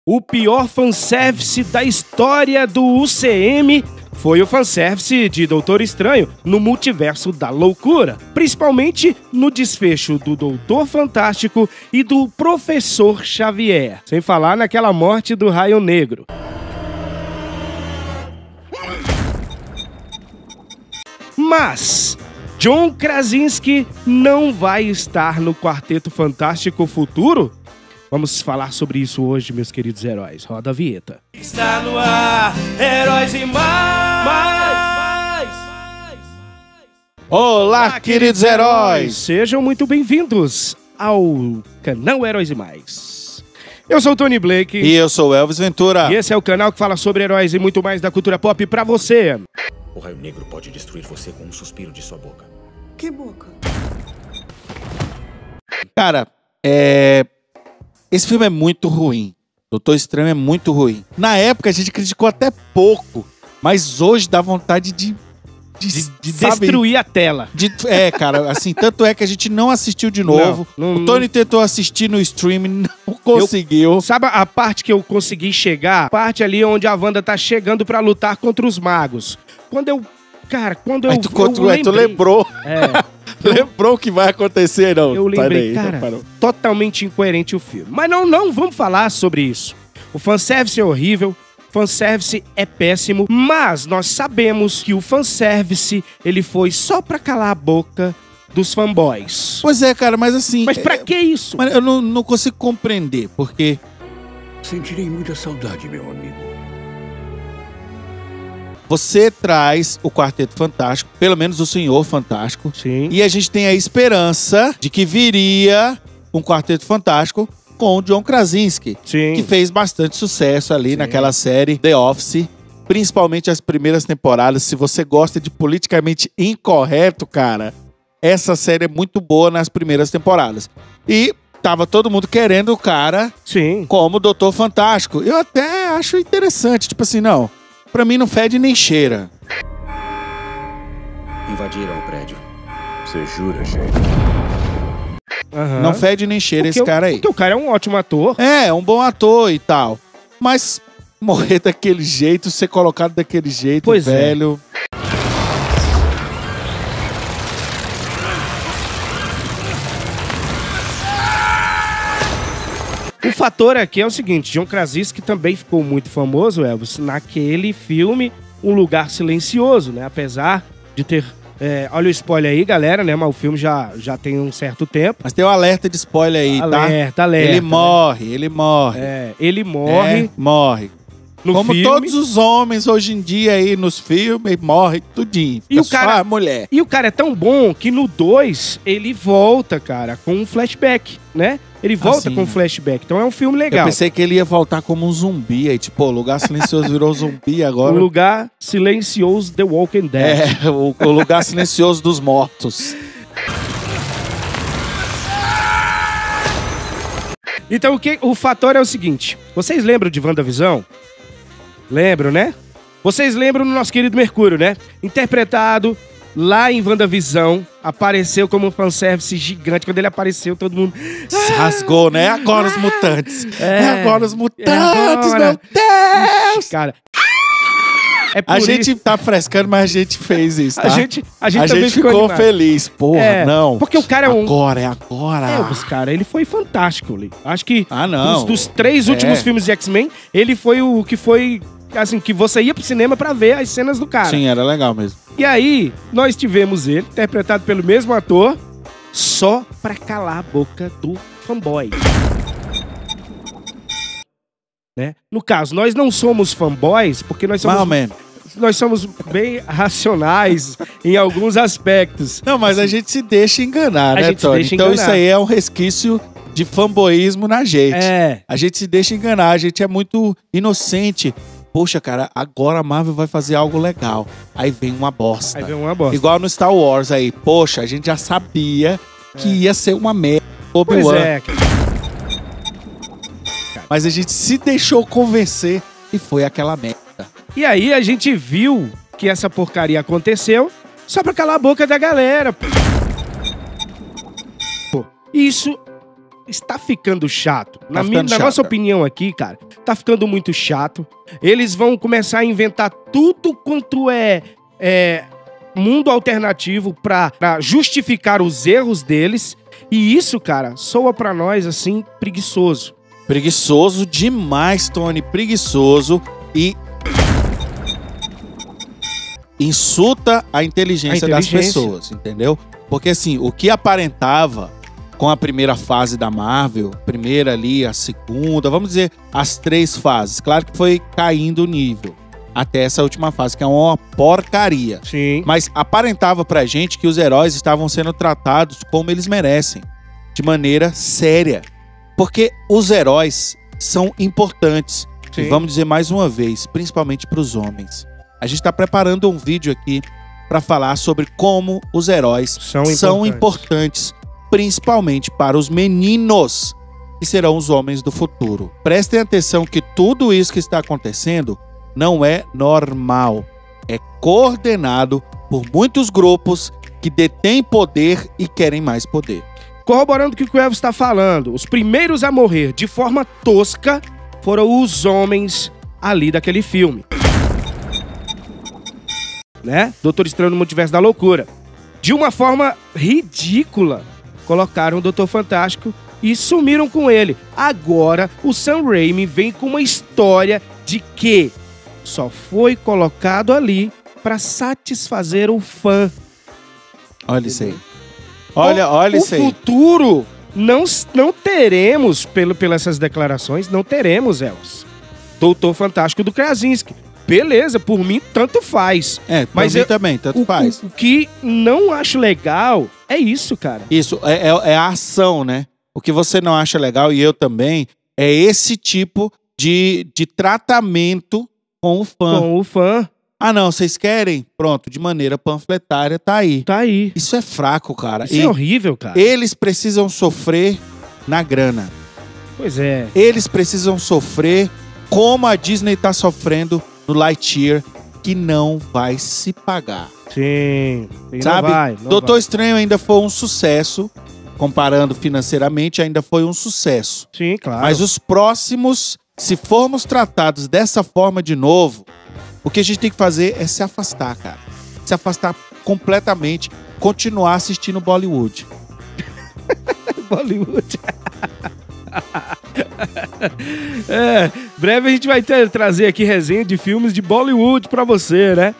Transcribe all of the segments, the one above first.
O pior fanservice da história do UCM foi o fanservice de Doutor Estranho no Multiverso da Loucura, principalmente no desfecho do Doutor Fantástico e do Professor Xavier, sem falar naquela morte do Raio Negro. Mas John Krasinski não vai estar no Quarteto Fantástico futuro? Vamos falar sobre isso hoje, meus queridos heróis. Roda a vinheta. Está no ar, Heróis e Mais! Olá, queridos heróis! Sejam muito bem-vindos ao canal Heróis e Mais. Eu sou o Tony Blake. E eu sou o Elvis Ventura. E esse é o canal que fala sobre heróis e muito mais da cultura pop pra você. O Raio Negro pode destruir você com um suspiro de sua boca. Que boca? Cara, esse filme é muito ruim. Doutor Estranho é muito ruim. Na época a gente criticou até pouco, mas hoje dá vontade de destruir a tela. Cara, assim, tanto é que a gente não assistiu de novo. O Tony tentou assistir no streaming, não conseguiu. Sabe a parte que eu consegui chegar? A parte ali onde a Wanda tá chegando pra lutar contra os magos. Quando eu tu lembrou. Lembrou o que vai acontecer, não? Eu lembrei, totalmente incoerente o filme. Mas não vamos falar sobre isso. O fanservice é horrível, o fanservice é péssimo, mas nós sabemos que o fanservice, ele foi só pra calar a boca dos fanboys. Pois é, cara, mas assim... Mas pra que isso? Mas eu não consigo compreender, porque... Sentirei muita saudade, meu amigo. Você traz o Quarteto Fantástico, pelo menos o Senhor Fantástico. Sim. E a gente tem a esperança de que viria um Quarteto Fantástico com o John Krasinski. Sim. Que fez bastante sucesso ali naquela série The Office. Principalmente as primeiras temporadas. Se você gosta de politicamente incorreto, cara, essa série é muito boa nas primeiras temporadas. E tava todo mundo querendo o cara como Doutor Fantástico. Eu até acho interessante, tipo assim, não... Pra mim não fede nem cheira. Invadiram o prédio. Você jura, gente? Uhum. Não fede nem cheira esse cara aí. Porque o cara é um ótimo ator. É um bom ator e tal. Mas morrer daquele jeito, ser colocado daquele jeito, pois velho... O fator aqui é o seguinte, John Krasinski também ficou muito famoso, Elvis, naquele filme Um Lugar Silencioso, né? Apesar de ter... olha o spoiler aí, galera, né? Mas o filme já tem um certo tempo. Mas tem um alerta de spoiler aí, tá? Alerta. Ele morre. Ele morre. Morre. Como filme. Todos os homens hoje em dia aí nos filmes, morre tudinho. E o cara, só a mulher. E o cara é tão bom que no 2 ele volta, cara, com um flashback, né? Ele volta com um flashback. Então é um filme legal. Eu pensei que ele ia voltar como um zumbi. Aí, tipo, o Lugar Silencioso virou zumbi agora. O Lugar Silencioso The Walking Dead. O Lugar Silencioso dos Mortos. Então o fator é o seguinte. Vocês lembram de WandaVision? Lembram, né? Vocês lembram do nosso querido Mercúrio, né? Interpretado lá em WandaVision, apareceu como um fanservice gigante. Quando ele apareceu, todo mundo... rasgou, né? Agora os mutantes. Agora os mutantes, meu Deus! Ixi, cara... a gente tá frescando, mas a gente fez isso, tá? A gente também ficou feliz. Porra, não. Porque o cara é um... Agora. Mas, cara, ele foi fantástico ali. Acho que não. Dos 3 últimos filmes de X-Men, ele foi o que foi... Assim, que você ia pro cinema pra ver as cenas do cara. Sim, era legal mesmo. E aí, nós tivemos ele, interpretado pelo mesmo ator, só pra calar a boca do fanboy. Né? No caso, nós não somos fanboys, porque nós somos bem racionais em alguns aspectos. Não, mas a gente se deixa enganar, né, Tony? Então isso aí é um resquício de fanboísmo na gente. A gente se deixa enganar, a gente é muito inocente. Poxa, cara, agora a Marvel vai fazer algo legal. Aí vem uma bosta. Igual no Star Wars aí. Poxa, a gente já sabia que ia ser uma merda. Obi-Wan. Mas a gente se deixou convencer e foi aquela merda. E aí a gente viu que essa porcaria aconteceu só pra calar a boca da galera. Pô, isso está ficando chato. Tá ficando Na chato. nossa opinião aqui, cara, tá ficando muito chato. Eles vão começar a inventar tudo quanto é mundo alternativo pra justificar os erros deles. E isso, cara, soa pra nós, assim, preguiçoso. Preguiçoso demais, Tony. Preguiçoso e insulta a inteligência das pessoas, entendeu? Porque assim, o que aparentava com a primeira fase da Marvel, primeira ali, a segunda, vamos dizer, as 3 fases. Claro que foi caindo o nível até essa última fase, que é uma porcaria. Sim. Mas aparentava pra gente que os heróis estavam sendo tratados como eles merecem, de maneira séria. Porque os heróis são importantes. Sim. E vamos dizer mais uma vez, principalmente pros homens. A gente tá preparando um vídeo aqui pra falar sobre como os heróis são importantes, principalmente para os meninos, que serão os homens do futuro. Prestem atenção que tudo isso que está acontecendo não é normal. É coordenado por muitos grupos que detêm poder e querem mais poder. Corroborando o que o Elvis está falando, os primeiros a morrer de forma tosca foram os homens ali daquele filme. Né? Doutor Estranho no Multiverso da Loucura. De uma forma ridícula, colocaram o Doutor Fantástico e sumiram com ele. Agora, o Sam Raimi vem com uma história de que só foi colocado ali para satisfazer o fã. Olha isso aí. Olha isso aí. O futuro não teremos, pelas essas declarações, não teremos, Elvis. Doutor Fantástico do Krasinski. Beleza, por mim, tanto faz. Mas eu também, tanto faz. O que não acho legal é isso, cara. Isso, é a ação, né? O que você não acha legal, e eu também, é esse tipo de tratamento com o fã. Com o fã. Ah, não, vocês querem? Pronto, de maneira panfletária, tá aí. Tá aí. Isso é fraco, cara. Isso é horrível, cara. Eles precisam sofrer na grana. Pois é. Eles precisam sofrer como a Disney tá sofrendo no Lightyear, que não vai se pagar. Sim. Sabe? Não vai. Doutor Estranho ainda foi um sucesso. Comparando financeiramente, ainda foi um sucesso. Sim, claro. Mas os próximos, se formos tratados dessa forma de novo, o que a gente tem que fazer é se afastar, cara. Se afastar completamente, continuar assistindo Bollywood. Bollywood. Breve a gente vai trazer aqui resenha de filmes de Bollywood pra você, né?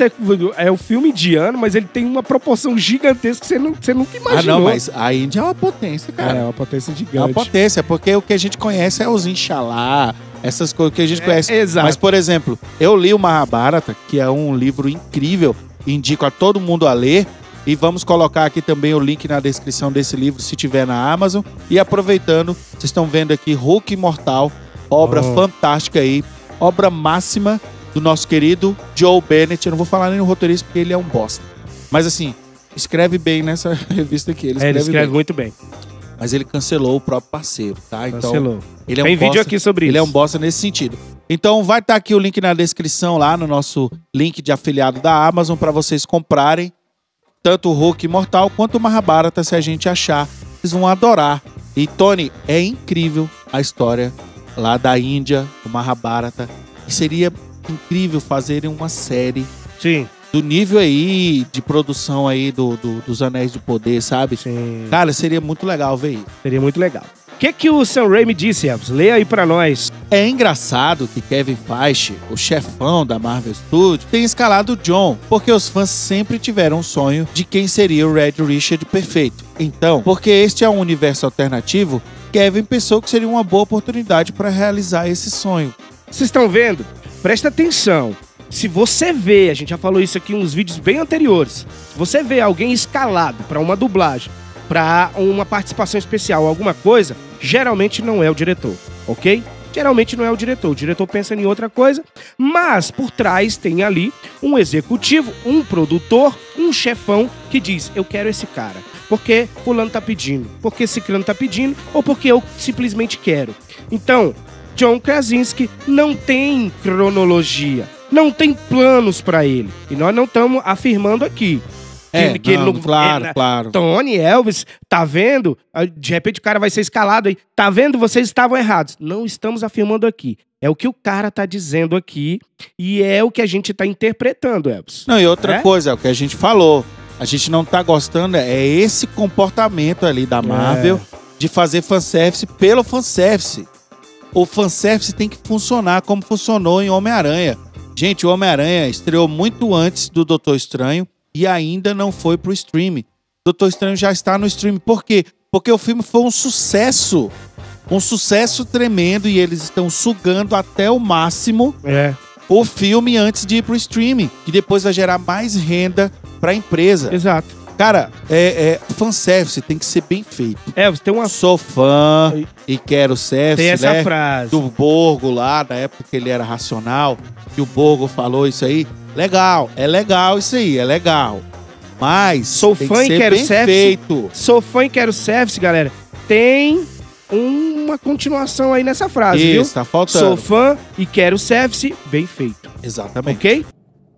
É um filme indiano, mas ele tem uma proporção gigantesca que você nunca imaginou. Ah, não, mas a Índia é uma potência, cara. É uma potência gigante. É uma potência, porque o que a gente conhece é os Inshallah, essas coisas que a gente conhece. Exato. Mas, por exemplo, eu li o Mahabharata, que é um livro incrível, indico a todo mundo a ler. E vamos colocar aqui também o link na descrição desse livro, se tiver na Amazon. E aproveitando, vocês estão vendo aqui Hulk Imortal, obra fantástica aí, obra máxima do nosso querido Joe Bennett. Eu não vou falar nem no roteirista porque ele é um bosta. Mas assim, escreve bem nessa revista aqui. Ele escreve muito bem. Mas ele cancelou o próprio parceiro, tá? Cancelou. Então, ele é Tem um vídeo bosta, aqui sobre isso. Ele é um bosta nesse sentido. Então vai estar aqui o link na descrição lá no nosso link de afiliado da Amazon para vocês comprarem tanto o Hulk Imortal quanto o Mahabharata, se a gente achar. Vocês vão adorar. E, Tony, é incrível a história lá da Índia, o Mahabharata. E seria incrível fazerem uma série Sim. do nível aí de produção aí dos Anéis do Poder, sabe? Sim. Cara, seria muito legal ver isso. Seria muito legal. O que o Sam Raimi disse, Elvis? Lê aí pra nós. É engraçado que Kevin Feige, o chefão da Marvel Studios, tenha escalado o John, porque os fãs sempre tiveram um sonho de quem seria o Red Richard perfeito. Então, porque este é um universo alternativo, Kevin pensou que seria uma boa oportunidade para realizar esse sonho. Vocês estão vendo? Presta atenção. Se você vê, a gente já falou isso aqui em uns vídeos bem anteriores, se você vê alguém escalado pra uma dublagem, pra uma participação especial, alguma coisa, geralmente não é o diretor, ok? Geralmente não é o diretor pensa em outra coisa, mas por trás tem ali um executivo, um produtor, um chefão que diz, eu quero esse cara, porque fulano tá pedindo, porque ciclano tá pedindo, ou porque eu simplesmente quero. Então, John Krasinski não tem cronologia, não tem planos pra ele, e nós não estamos afirmando aqui. que ele não... Claro, claro. Tony, Elvis, tá vendo? De repente o cara vai ser escalado aí. Tá vendo? Vocês estavam errados. Não estamos afirmando aqui. É o que o cara tá dizendo aqui e é o que a gente tá interpretando, Elvis. Não, e outra coisa, é o que a gente falou. A gente não tá gostando, é esse comportamento ali da Marvel de fazer fanservice pelo fanservice. O fanservice tem que funcionar como funcionou em Homem-Aranha. Gente, o Homem-Aranha estreou muito antes do Doutor Estranho e ainda não foi pro stream. Doutor Estranho já está no stream. Por quê? Porque o filme foi um sucesso. Um sucesso tremendo e eles estão sugando até o máximo o filme antes de ir pro streaming, que depois vai gerar mais renda pra empresa. Exato. Cara, fanservice tem que ser bem feito. Você tem uma... Sou fã e quero service, tem essa frase. Do Borgo lá, na época que ele era racional, que o Borgo falou isso aí. Legal, é legal isso aí, é legal. Mas sou tem fã que ser e quero bem service. feito. Sou fã e quero service, galera. Tem uma continuação aí nessa frase, viu? Isso, tá faltando. Sou fã e quero service bem feito. Exatamente. Ok?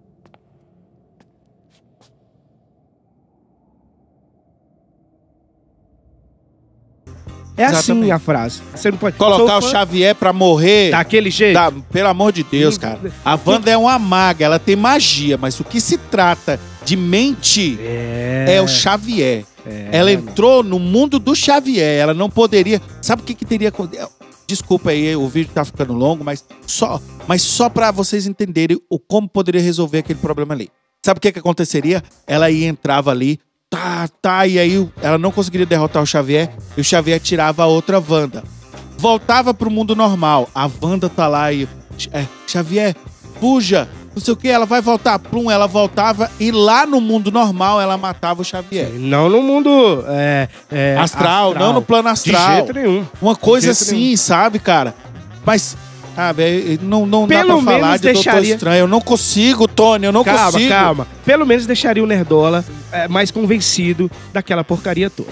É Exatamente. assim a frase. Você não pode Colocar o Xavier pra morrer... daquele jeito. Pelo amor de Deus, cara. A Wanda é uma maga, ela tem magia, mas o que se trata de mente é o Xavier. Ela entrou no mundo do Xavier, ela não poderia... Sabe o que teria... Desculpa aí, o vídeo tá ficando longo, mas só pra vocês entenderem como poderia resolver aquele problema ali. Sabe o que aconteceria? Ela entrava ali, e aí ela não conseguiria derrotar o Xavier, e o Xavier tirava a outra Wanda. Voltava pro mundo normal, a Wanda tá lá e... Xavier, fuja, não sei o que, ela vai voltar. Plum, ela voltava e lá no mundo normal ela matava o Xavier. Não no mundo astral, não no plano astral. De jeito nenhum. Uma coisa assim, sabe, cara? Mas... não dá pra falar de Doutor Estranho. Eu não consigo, Tony, eu não consigo. Calma. Pelo menos deixaria o Nerdola mais convencido daquela porcaria toda.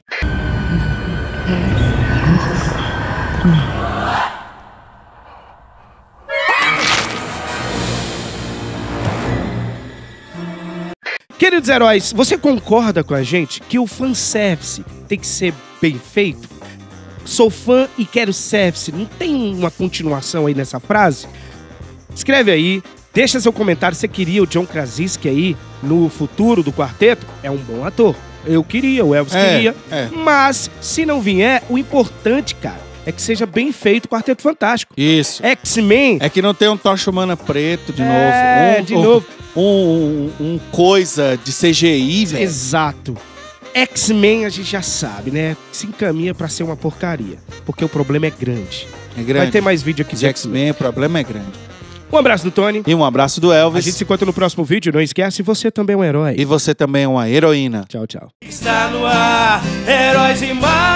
Queridos heróis, você concorda com a gente que o fanservice tem que ser bem feito? Sou fã e quero service. Não tem uma continuação aí nessa frase? Escreve aí, deixa seu comentário. Você queria o John Krasinski aí no futuro do quarteto? É um bom ator. Eu queria, o Elvis queria. Mas, se não vier, o importante, cara, é que seja bem feito o Quarteto Fantástico. Isso. X-Men. É que não tem um Tocha Humana preto de novo. De novo. Um coisa de CGI, velho. Exato. X-Men a gente já sabe, né? Se encaminha pra ser uma porcaria. Porque o problema é grande. É grande. Vai ter mais vídeo aqui de X-Men, o problema é grande. Um abraço do Tony. E um abraço do Elvis. A gente se encontra no próximo vídeo. Não esquece, você também é um herói. E você também é uma heroína. Tchau, tchau. Está no ar, Heróis e Mais.